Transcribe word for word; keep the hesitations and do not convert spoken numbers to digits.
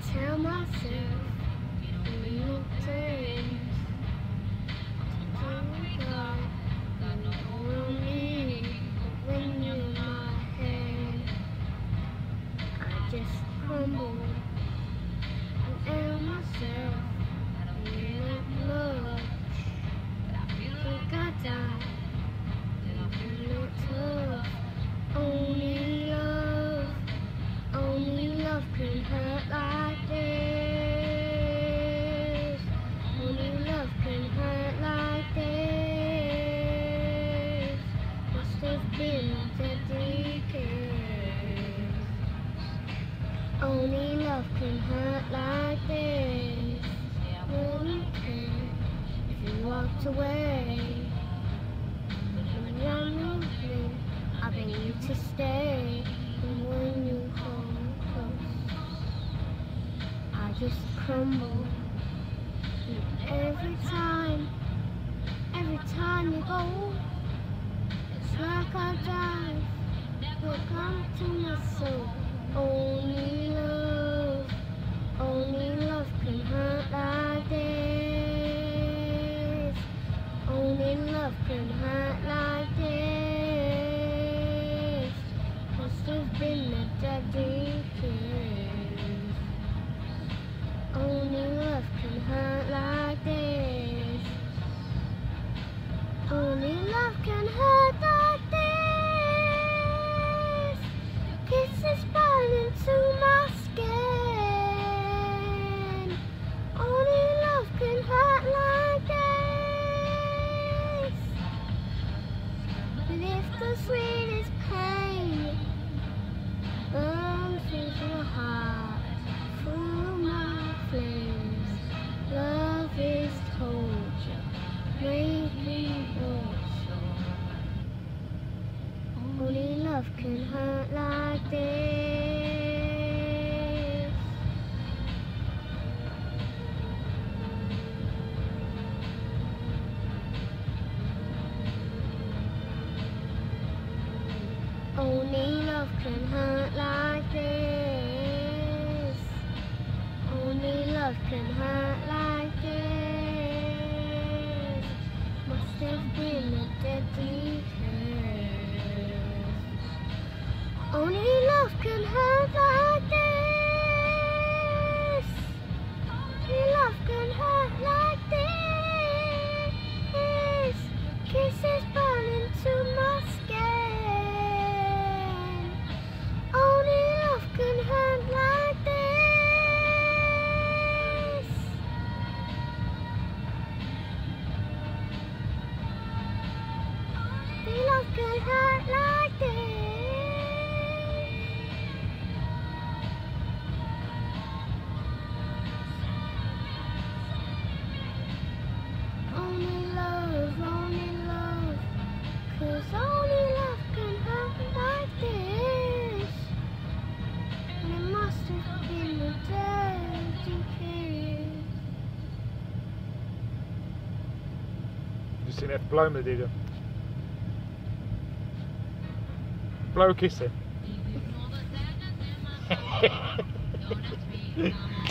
tell myself in the times to go. Only when you're in my head, I just crumble and tell myself in that much. Think I die, living it tough. Only love, only love can hurt like this. Only love can hurt like this. Must have been deadly kiss. Only love can hurt like this. Wouldn't care if you walked away. When I'm leaving, I beg you to stay. And when you come close, I just crumble. And every time, every time you go, it's like I dive, will come to my soul. Only love, only love can hurt like this. Only love can hurt like this. Must have been a deadly kiss. Only love can hurt like this. Only love can hurt like this. Kisses burn into my skin. Only love can hurt like this. But if the sweetest pain burns through your heart, through my flames, love is told you, make me whole. Only love can hurt like this. Only love can hurt like this. Only love can hurt like this. Must have been a deadly kiss. Only love can hurt like this. Only love can hurt like this. Kisses burn into my skin. Only love can hurt like this. Only love can hurt like this. Only love, only love, 'cause only love can hurt like this. And it must have been a deadly kiss. Dus in even blauw met dit. Blauwe kisten.